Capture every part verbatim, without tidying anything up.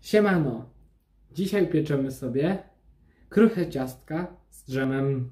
Siemano! Dzisiaj pieczemy sobie kruche ciastka z dżemem.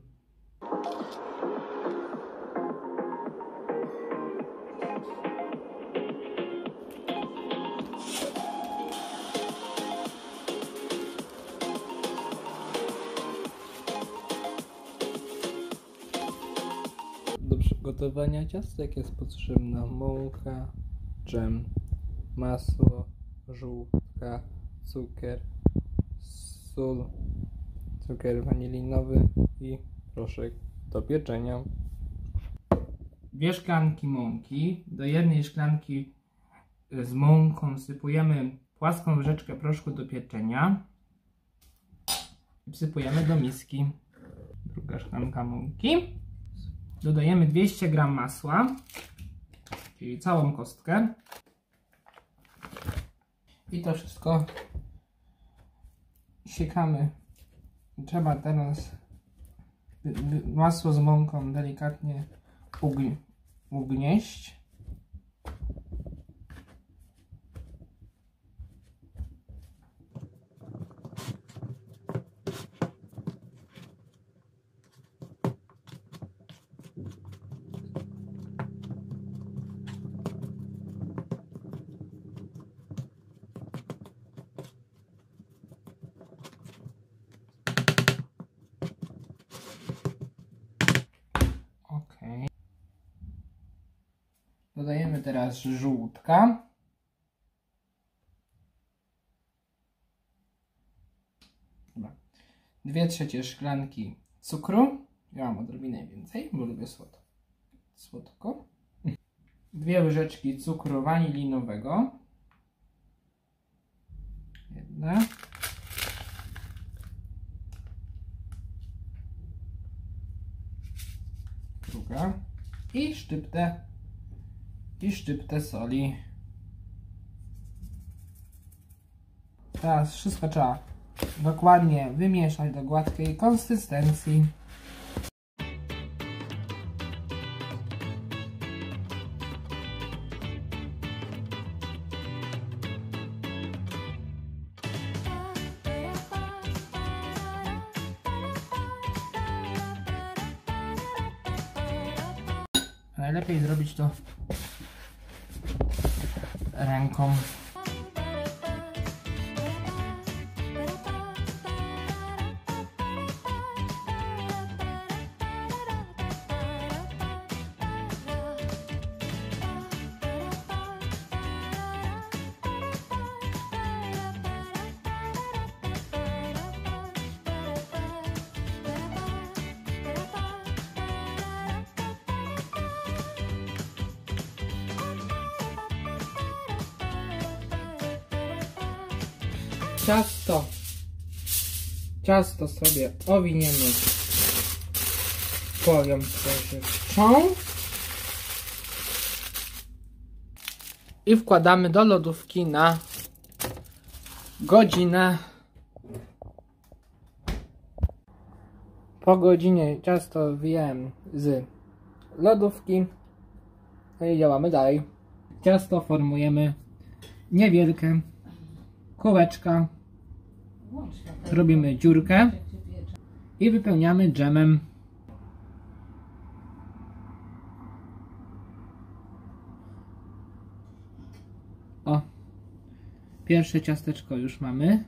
Do przygotowania ciastek jest potrzebna mąka, dżem, masło, żółtka, cukier, sól, cukier wanilinowy i proszek do pieczenia. Dwie szklanki mąki. Do jednej szklanki z mąką wsypujemy płaską łyżeczkę proszku do pieczenia i wsypujemy do miski. Druga szklanka mąki. Dodajemy dwieście gramów masła, czyli całą kostkę. I to wszystko siekamy. Trzeba teraz masło z mąką delikatnie ugn ugnieść. Dodajemy teraz żółtka. Dwie trzecie szklanki cukru. Ja mam odrobinę więcej, bo lubię słodko. Słodko. Dwie łyżeczki cukru wanilinowego. Jedna. Druga. I szczyptę i szczyptę soli. Teraz wszystko trzeba dokładnie wymieszać do gładkiej konsystencji. Najlepiej zrobić to ręką. Ciasto, ciasto sobie owiniemy folią spożywczą i wkładamy do lodówki na godzinę. Po godzinie ciasto wyjąłem z lodówki, no i działamy dalej. Ciasto formujemy niewielkie kółeczka, robimy dziurkę i wypełniamy dżemem. O, pierwsze ciasteczko już mamy.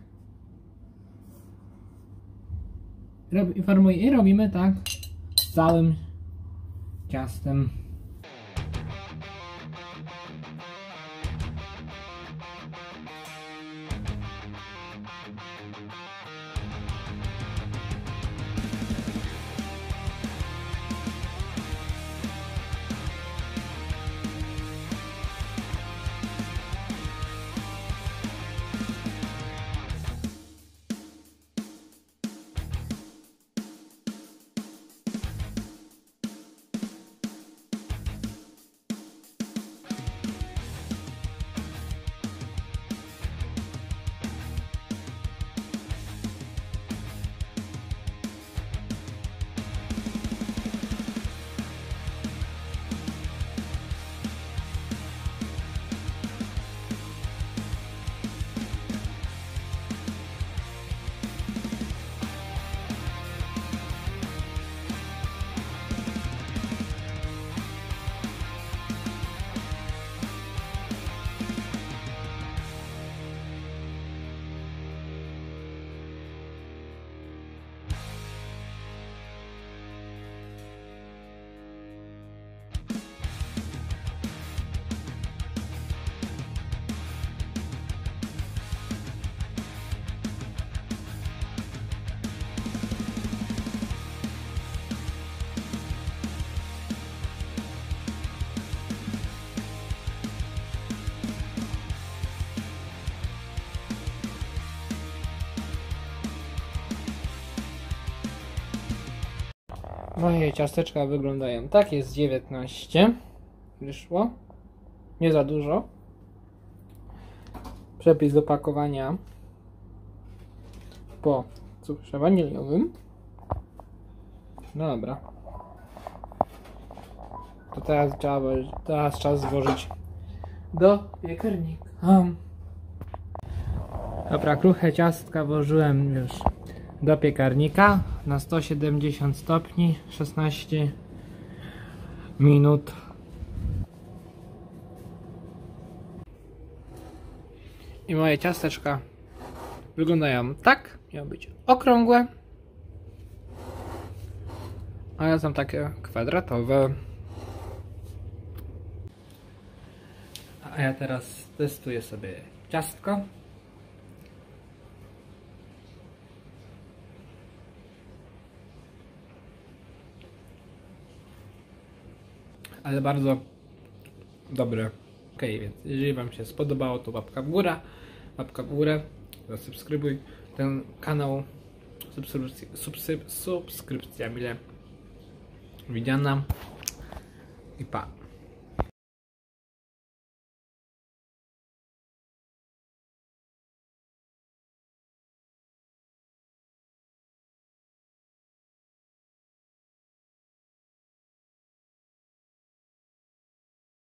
Rob, formuj, I robimy tak z całym ciastem. Moje ciasteczka wyglądają tak, jest dziewiętnaście. Wyszło. Nie za dużo. Przepis do pakowania po cukrze waniliowym. No dobra. To teraz, trzeba, teraz czas złożyć do piekarnika. Dobra, kruche ciastka włożyłem już do piekarnika na sto siedemdziesiąt stopni, szesnaście minut. I moje ciasteczka wyglądają tak. Miały być okrągłe, ale są takie kwadratowe. A ja teraz testuję sobie ciastko. Ale bardzo dobre. Ok, więc jeżeli Wam się spodobało, to łapka w górę, łapka w górę, zasubskrybuj ten kanał, subskrypcja, subskrypcja mile widziana i pa.